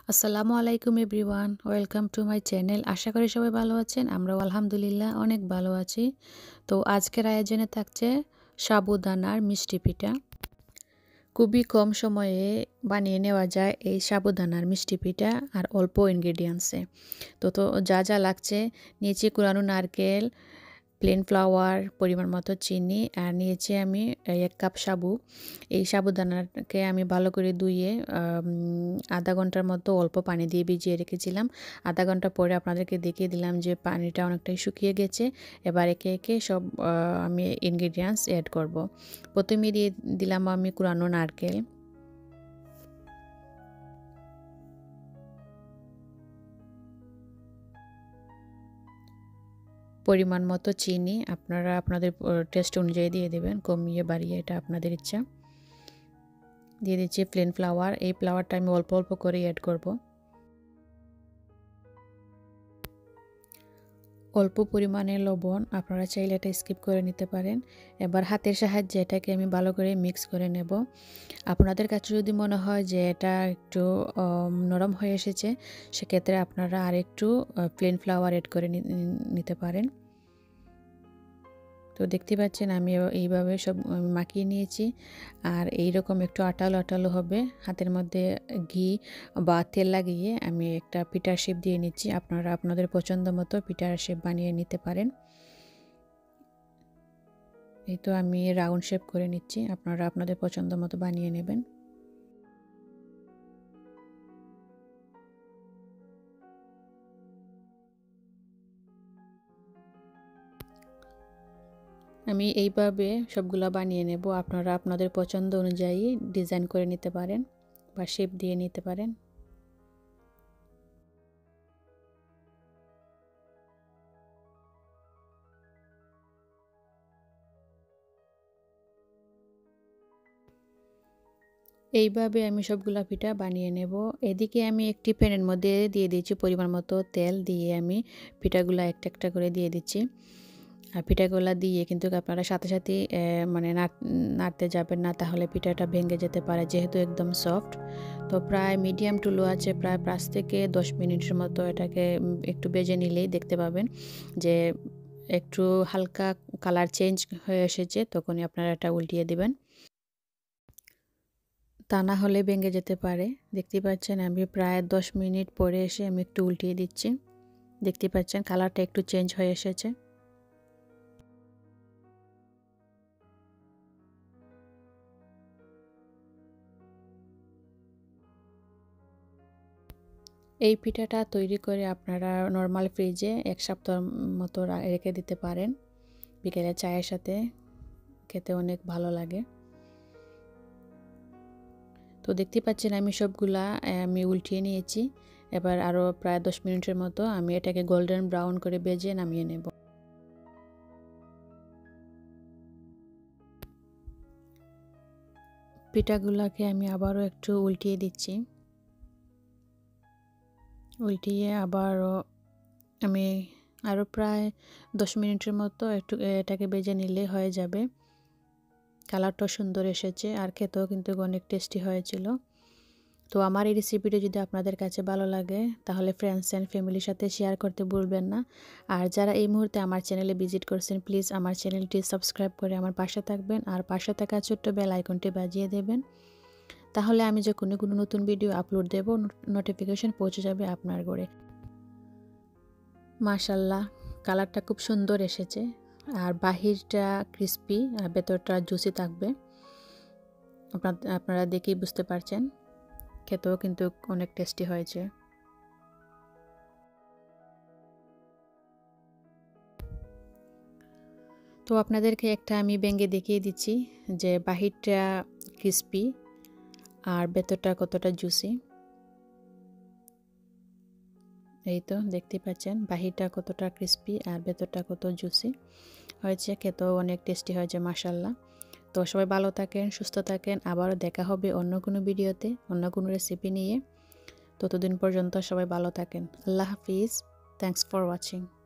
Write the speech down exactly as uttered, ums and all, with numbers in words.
আসসালামু আলাইকুম everyone, welcome to my channel. আশা করি সবাই ভালো আছেন। আমরাও আলহামদুলিল্লাহ অনেক ভালো আছি। তো আজকের আয়োজনে থাকছে সাবুদানার মিষ্টি পিঠা। খুবই কম সময়ে বানিয়ে নেওয়া যায় এই সাবুদানার মিষ্টি পিঠা আর অল্প ইনগ্রেডিয়েন্টসে। তো তো যা যা লাগছে, নিয়েছি কুড়ানো নারকেল, প্লেন ফ্লাওয়ার, পরিমাণ মতো চিনি, আর নিয়েছি আমি এক কাপ সাবু। এই সাবুদানাকে আমি ভালো করে ধুয়ে আধা ঘন্টার মতো অল্প পানি দিয়ে ভিজিয়ে রেখেছিলাম। আধা ঘন্টা পরে আপনাদেরকে দেখিয়ে দিলাম যে পানিটা অনেকটাই শুকিয়ে গেছে। এবার একে একে সব আমি ইনগ্রেডিয়েন্টস অ্যাড করব। প্রথমে দিয়ে দিলাম আমি কুড়ানো নারকেল, পরিমাণ মতো চিনি, আপনারা আপনাদের টেস্ট অনুযায়ী দিয়ে দেবেন, কমিয়ে বাড়িয়ে এটা আপনাদের ইচ্ছা। দিয়ে দিচ্ছি প্লেন ফ্লাওয়ার। এই ফ্লাওয়ারটা আমি অল্প অল্প করে অ্যাড করব। অল্প পরিমাণে লবণ, আপনারা চাইলে এটা স্কিপ করে নিতে পারেন। এবার হাতের সাহায্যে এটাকে আমি ভালো করে মিক্স করে নেব। আপনাদের কাছে যদি মনে হয় যে এটা একটু নরম হয়ে এসেছে, সেক্ষেত্রে আপনারা আর একটু প্লেন ফ্লাওয়ার অ্যাড করে নিতে পারেন। তো দেখতে পাচ্ছেন আমি এইভাবে সব মাখিয়ে নিয়েছি। আর এই রকম একটু আটালো আটালো হবে। হাতের মধ্যে ঘি বা তেল লাগিয়ে আমি একটা পিঠার শেপ দিয়ে নিচ্ছি। আপনারা আপনাদের পছন্দ মতো পিঠার শেপ বানিয়ে নিতে পারেন। এই তো আমি রাউন্ড শেপ করে নিচ্ছি, আপনারা আপনাদের পছন্দ মতো বানিয়ে নেবেন। আমি এইভাবে সবগুলো বানিয়ে নেব। আপনারা আপনাদের পছন্দ অনুযায়ী ডিজাইন করে নিতে পারেন বা শেপ দিয়ে নিতে পারেন। এইভাবে আমি সবগুলা পিঠা বানিয়ে নেব। এদিকে আমি একটি প্যানের মধ্যে দিয়ে দিচ্ছি পরিমাণ মতো তেল, দিয়ে আমি পিঠাগুলা একটা একটা করে দিয়ে দিচ্ছি। আর পিঠাগুলা দিয়ে কিন্তু আপনারা সাথে সাথে মানে নাড়তে যাবেন না, তাহলে পিঠাটা ভেঙে যেতে পারে, যেহেতু একদম সফট। তো প্রায় মিডিয়াম টু লো আছে প্রায় পাঁচ থেকে দশ মিনিটের মতো এটাকে একটু ভেজে নিলেই দেখতে পাবেন যে একটু হালকা কালার চেঞ্জ হয়ে এসেছে। তখনই আপনারা এটা উল্টিয়ে দিবেন, তা না হলে ভেঙে যেতে পারে। দেখতে পাচ্ছেন আমি প্রায় দশ মিনিট পরে এসে আমি একটু উল্টিয়ে দিচ্ছি। দেখতে পাচ্ছেন কালারটা একটু চেঞ্জ হয়ে এসেছে। এই পিঠাটা তৈরি করে আপনারা নর্মাল ফ্রিজে এক সপ্তাহ মতো রেখে দিতে পারেন। বিকেলে চায়ের সাথে খেতে অনেক ভালো লাগে। তো দেখতে পাচ্ছেন আমি সবগুলা আমি উল্টিয়ে নিয়েছি। এবার আরও প্রায় দশ মিনিটের মতো আমি এটাকে গোল্ডেন ব্রাউন করে ভেজে নামিয়ে নেব। পিঠাগুলাকে আমি আবারও একটু উল্টিয়ে দিচ্ছি। উল্টিয়ে আবারও আমি আরও প্রায় দশ মিনিটের মতো একটু এটাকে ভেজে নিলে হয়ে যাবে। কালারটাও সুন্দর এসেছে আর খেতেও কিন্তু অনেক টেস্টি হয়েছিল। তো আমার এই রেসিপিটা যদি আপনাদের কাছে ভালো লাগে, তাহলে ফ্রেন্ডস অ্যান্ড ফ্যামিলির সাথে শেয়ার করতে ভুলবেন না। আর যারা এই মুহূর্তে আমার চ্যানেলে ভিজিট করছেন, প্লিজ আমার চ্যানেলটি সাবস্ক্রাইব করে আমার পাশে থাকবেন, আর পাশে থাকা ছোট্ট বেল আইকনটি বাজিয়ে দেবেন। তাহলে আমি যখন কোনো নতুন ভিডিও আপলোড দেব, নোটিফিকেশন পৌঁছে যাবে আপনার ঘরে। মাশাল্লাহ, কালারটা খুব সুন্দর এসেছে, আর বাহিরটা ক্রিস্পি আর ভেতরটা জুসি থাকবে। আপনারা দেখেই বুঝতে পারছেন, খেতেও কিন্তু অনেক টেস্টি হয়েছে। তো আপনাদেরকে একটা আমি ভেঙে দেখিয়ে দিচ্ছি যে বাহিরটা ক্রিস্পি আর ভেতরটা কতটা জুসি। এই তো দেখতে পাচ্ছেন বাহিরটা কতটা ক্রিস্পি আর ভেতরটা কত জুসি হয়েছে। খেতেও অনেক টেস্টি হয়েছে মাশাল্লাহ। তো সবাই ভালো থাকেন, সুস্থ থাকেন। আবারও দেখা হবে অন্য কোনো ভিডিওতে, অন্য কোনো রেসিপি নিয়ে। ততদিন পর্যন্ত সবাই ভালো থাকেন। আল্লাহ হাফিজ। Thanks for watching.